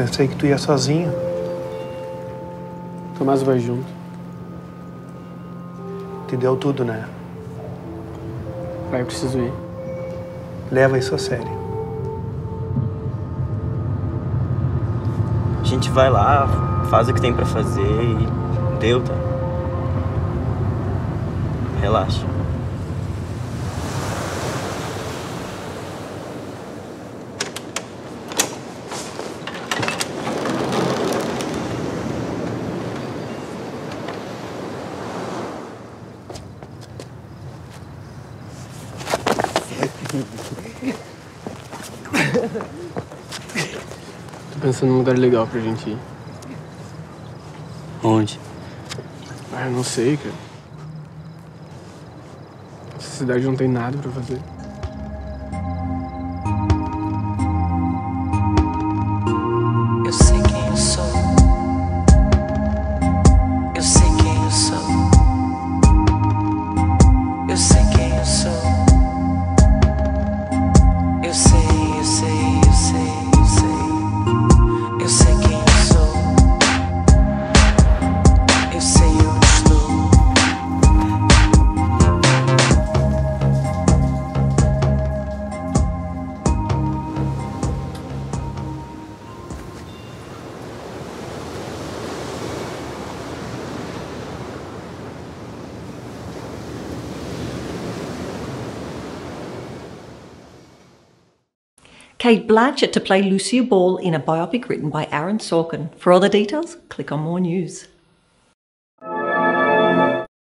Pensei que tu ia sozinho. Tomás vai junto. Te deu tudo, né? Pai, eu preciso ir. Leva isso a sério. A gente vai lá, faz o que tem pra fazer e deu, tá? Relaxa. Tô pensando num lugar legal pra gente ir. Onde? Ah, eu não sei, cara. Essa cidade não tem nada pra fazer. Eu sei quem eu sou. Eu sei quem eu sou. Eu sei quem eu sou. Eu sei, eu sei, eu sei, eu sei. Eu sei quem eu sou. Eu sei onde estou. Cate Blanchett to play Lucia Ball in a biopic written by Aaron Sorkin. For other details, click on more news.